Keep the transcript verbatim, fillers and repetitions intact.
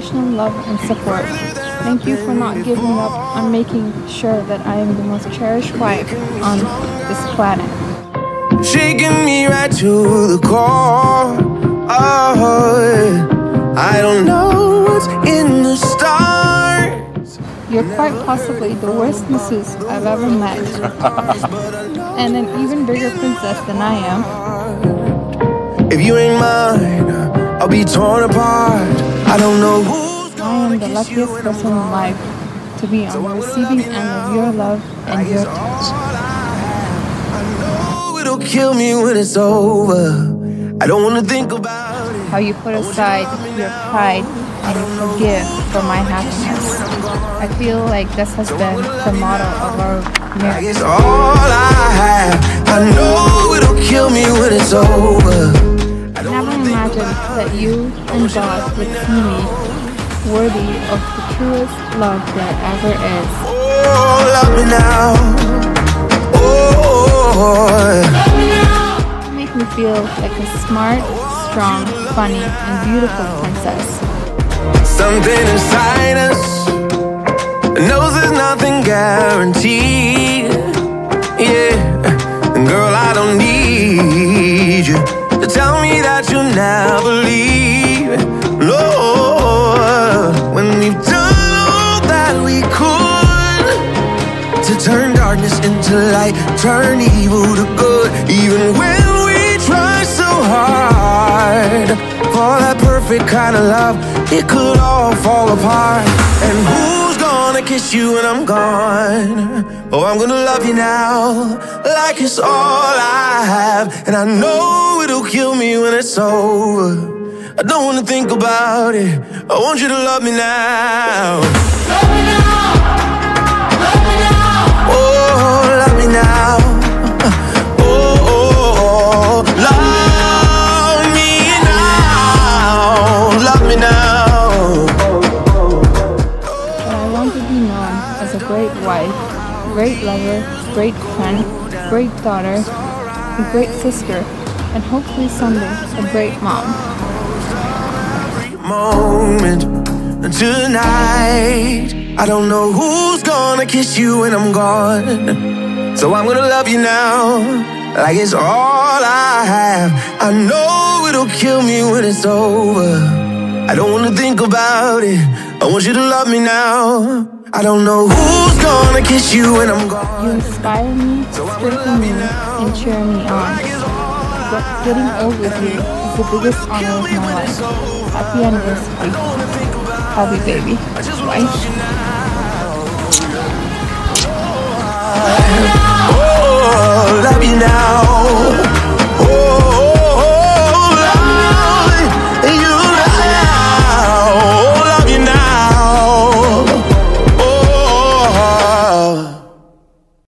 unconditional love and support. Thank you for not giving up on making sure that I am the most cherished wife on this planet. Shaking me right to the core. Oh, I don't know what's in the stars. You're quite possibly the worst masseuse I've ever met, and an even bigger princess than I am. If you ain't mine, I'll be torn apart. I don't know who's I am the luckiest person in life to be on the receiving end of your love and your touch. It'll kill me when it's over. I don't want to think about it. How you put aside your pride and you forgive for my happiness. I feel like this has been the motto of our marriage. It's all I have. I know it'll kill me when it's over. I never imagined that you and God would see me worthy of the truest love there ever is. Oh, love me now. You make me feel like a smart, strong, funny, and beautiful princess. Something inside us knows there's nothing guaranteed. Yeah, and girl, I don't need you to tell me that you'll never leave. Lord, when we've done all that we could to turn darkness into light, turn evil to good, even when we try so hard for that perfect kind of love, it could all fall apart. And who's gonna kiss you when I'm gone? Oh, I'm gonna love you now like it's all I have, and I know it'll kill me when it's over. I don't wanna think about it. I want you to love me now. Love me now. Love me now. Oh, love me now. Oh, oh, oh, love me now. Love me now. But I want to be known as a great wife, great lover, great friend, great daughter, a great sister, and hopefully someday a great mom. Moment tonight, I don't know who's gonna kiss you when I'm gone, so I'm gonna love you now like it's all I have. I know it'll kill me when it's over. I don't wanna think about it. I want you to love me now. I don't know who's gonna kiss you when I'm gone. You inspire me, strengthen me, and cheer me on. But getting old with you is the biggest honor of my life. Happy anniversary. Happy baby. Wife.